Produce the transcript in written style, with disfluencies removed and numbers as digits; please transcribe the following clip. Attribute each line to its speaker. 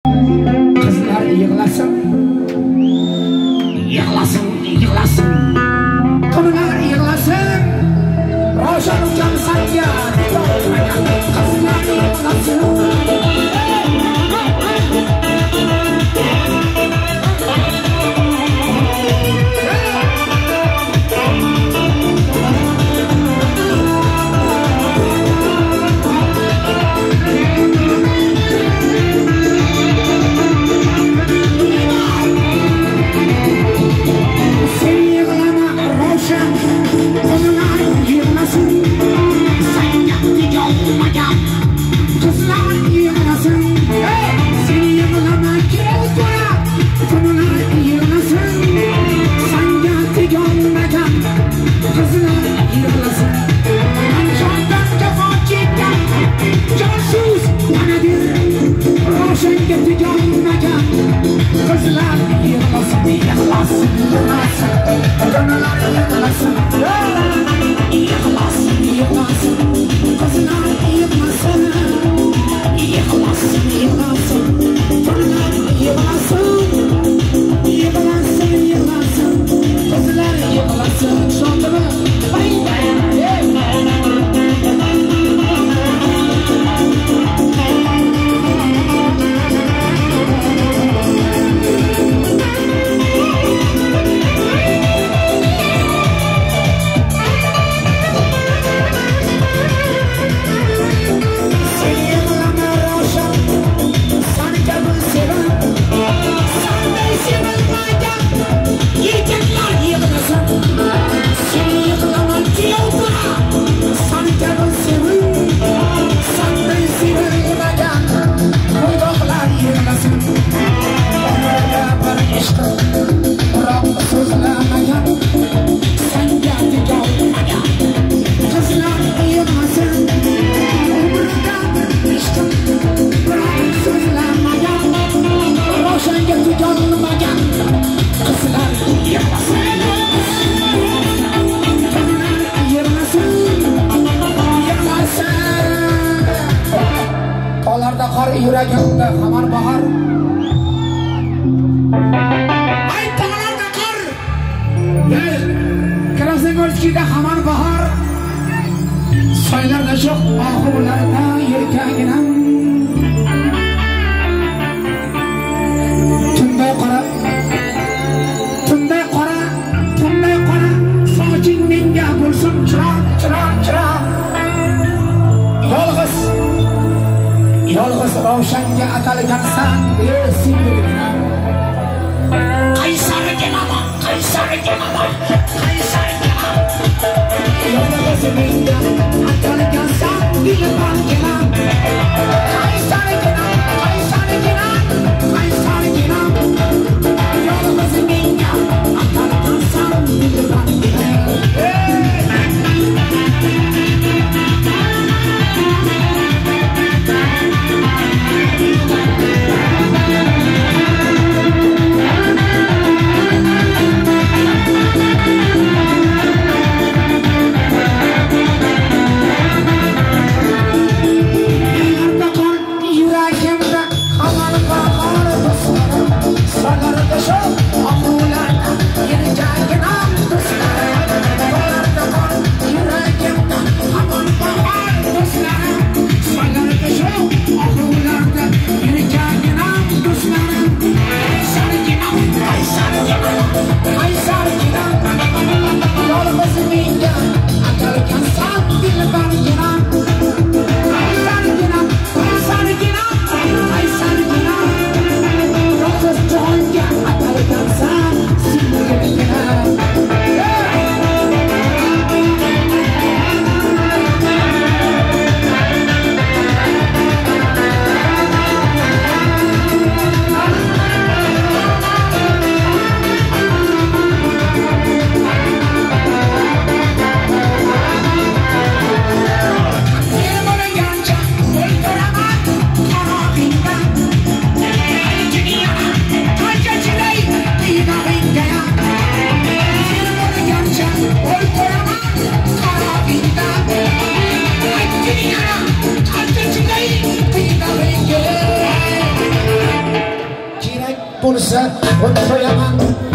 Speaker 1: Kızlar yığlasın, yığlasın, yığlasın. Konular yığlasın, Roşan uçan sanca. Kızlar yığlasın. Yuragimda hamar bahar. Ay tog'larda qor. Krasnoyarskida hamar bahar. Soylarda sho'x oxurlarda yelkaginam. Tunday qora. Tunday qora. Tunday qora. Soching menga bo'lsin chiroq, chiroq, chiroq. Yolg'iz Ravshanga atalgansan, singlim. Qaysar kelaman, qaysar kelaman, qaysar kelaman. Yolg'iz menga atalgansan, dilban kelam. Qaysar kelam, qaysar kelam, qaysar kelam. Yolg'iz menga atalgansan, dilban kelam. bo'lsa o'tiraman